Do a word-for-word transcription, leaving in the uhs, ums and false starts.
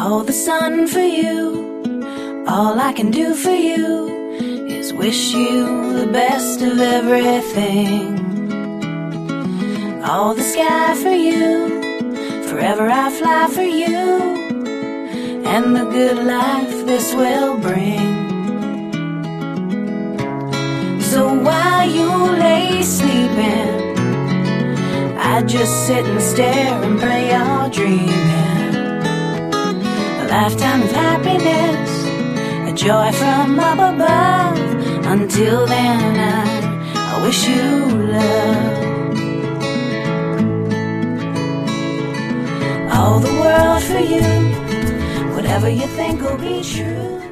all the sun for you. All I can do for you is wish you the best of everything. All the sky for you, forever I fly for you, and the good life this will bring. So while you lay sleeping, I just sit and stare and pray you're dreaming. A lifetime of happiness, a joy from up above. Until then I, I wish you love. All the world for you, whatever you think will be true.